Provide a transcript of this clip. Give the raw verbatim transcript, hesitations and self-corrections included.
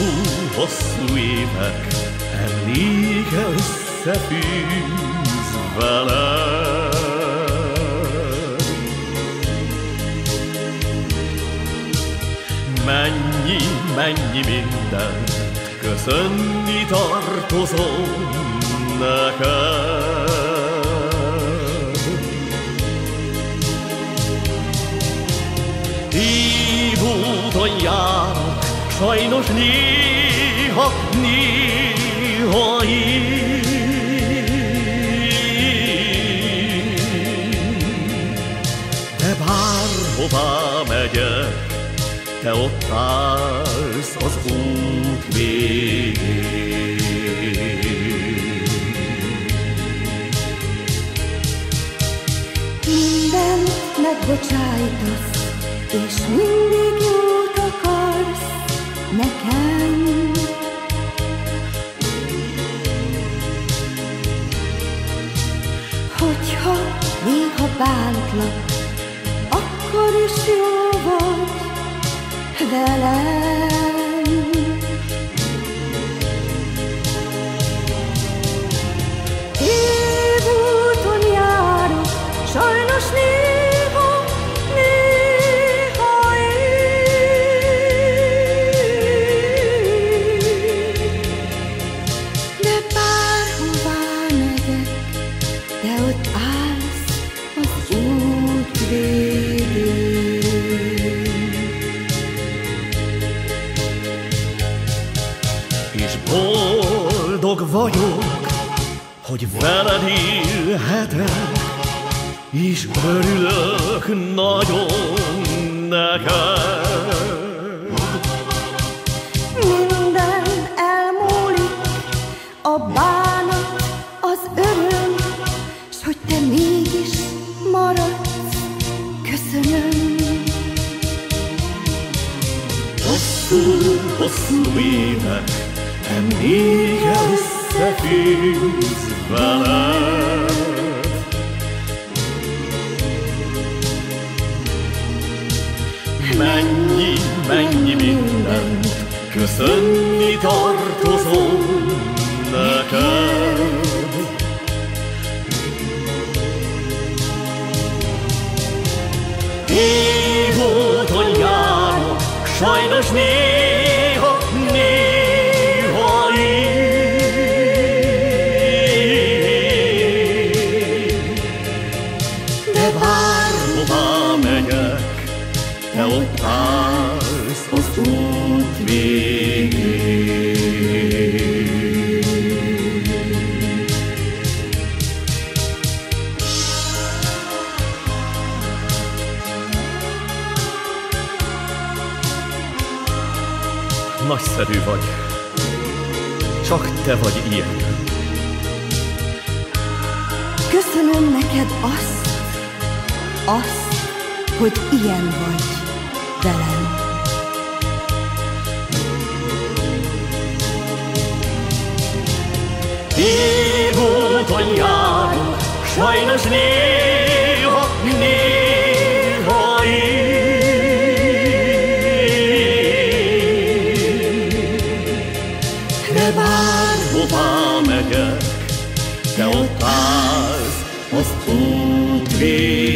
Hosszú-hosszú évek emléke összefűz veled. Mennyi, mennyi mindent köszönni tartozom neked. Évúton járok, sajnos néha, néha én, de bárhová megyek, te ott állsz az út végén. Mindent megbocsájtasz, és mindig jót akarsz nekem. Hogyha néha bántlak, akkor is jó vagy velem. Évúton járok, sajnos néha, néha én, de bárhová megyek, te ott állsz az út végén. És boldog vagyok, hogy veled élhetek, és örülök nagyon neked. Minden elmúlik, a bánat, az öröm, s hogy te mégis maradsz, köszönöm. Hosszú-hosszú évek emléke összefűz veled. Mennyi, mennyi mindent köszönni tartozom neked. Évúton járok, sajnos néha, néha én, de bárhová megyek, te ott állsz az út végén. Nagyszerű vagy, csak te vagy ilyen. Köszönöm neked azt, azt, hogy ilyen vagy velem. Évúton járok, sajnos néha, néha én, de bárhová megyek, te ott állsz az út végén.